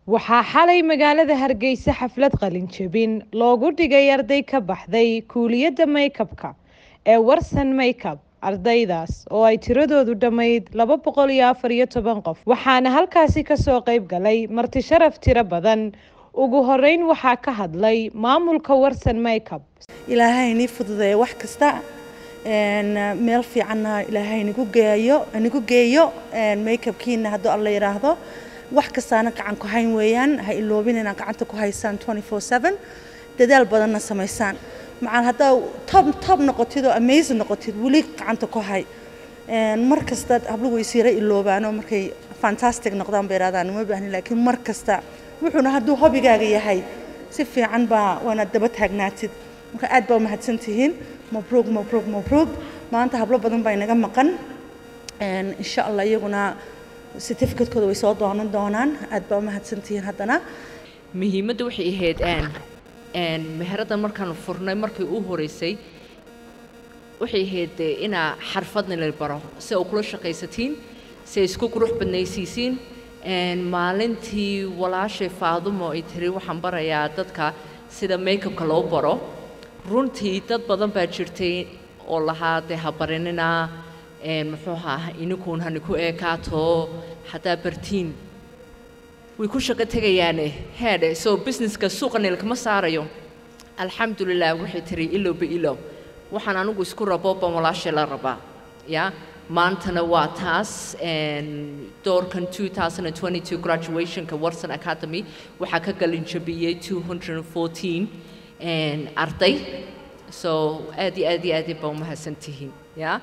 waxaa xalay magaalada Hargeysa xaflad qalin jabin loogu dhigay arday ka baxday kuuliyadda makeup-ka ee Warsan Makeup. Ardaydaas oo ay tiradoodu dhamayd 214 qof waxaana halkaasi ka soo qayb galay marti sharaf tiro badan. ugu horeyn waxaa ka hadlay maamulka Warsan Makeup. ilaahay ni fududeeyo wax kasta meel fiican ilaahay nigu geeyo makeup-kiina hadoo alla yiraahdo wax kastaana gacan ku hayn weeyaan ha iloobin inaan gacanta ku haysaan 24/7 dadaal badanna sameysaan macaan hadaa top noqotid oo amazing noqotid wali gacanta ku hay mar kasta hablo way siira iloobaan oo markay fantastic noqdaan beeraadaan ma baahni laakiin mar kasta wuxuuna haduu hobigaaga yahay si fiican baa wana daba taagnaatid marka aad baa mahadsantihiin mabruuq maanta hablo badan baa inaga maqan insha Allah iyaguna certificate-kooda way soo doonan doonaan aad baa mahadsantihiin haddana muhiimaddu waxay ahayd meherada markaan furnay markii uu horeysay waxay ahayd ina xirfadna la baro si uu kula shaqaysatiin si isku qurux badnaysiisiin maalintii walaashay Faadumo ay tiri waxaan barayaa dadka sida makeup-ka loo baro runtii dad badan baa jirtay oo lahaa habarinina muxuu ahaa inuu haniku eekaato hadaa bartiin way ku shaqo tagayaane heede soo businesska suuqan ilkama saarayo alxamdulillah waxay tiri ilo waxaan anigu isku rabo walaashay la rabaa ya maantana waa taas doorkan 2022 graduation-ka Warsan Academy waxaa ka galin jabiyay 214 arday so aad baa mahadsantihiin ya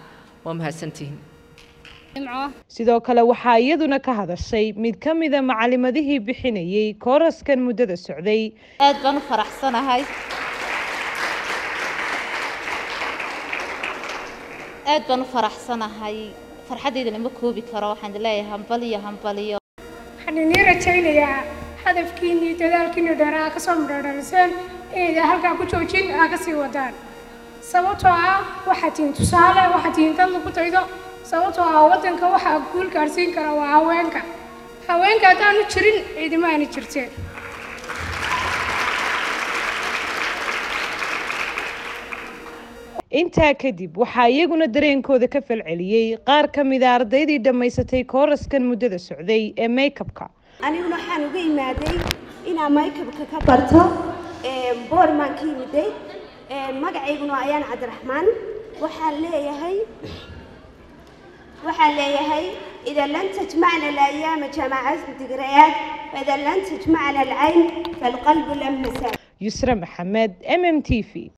sidoo kale waxaa iyaduna ka hadashay mid ka mid ah macallimadihii bixinayay kooraskan muddada socday. aad baan u faraxsanahay farxadeyda ma koobi karo waxaan leeyahay hambaliyo waxaan rajaynayaa hadafkiinii dadaalkiinii dheeraa ka soo midhadhaliseen inay halkaa ku joojin ka sii wadaan sababtoo ah waxaad tihiin tusaale waxaad tihiin dad lagu daydo sababtoo ah waddanka waxaa guul gaarsiin kara waa haweenka haddaanu jirin ciidama aana jirteen intaa kadib waxaa iyaguna dareenkooda ka falceliyay qaar ka mid ah ardaydii dhammaysatay kooraskan muddada socday ee makeup-ka. aniguna waxaan uga imaaday inaan makeup-ka ka barto boormaan ka yimiday magacayguna ayaan cabdiraxmaan waxaan leeyahay إذا لن تجمعنا الأيام جماعات الذكريات وإذا لن تجمعنا العين فالقلب لم يسال. يسرى محمد MMTV.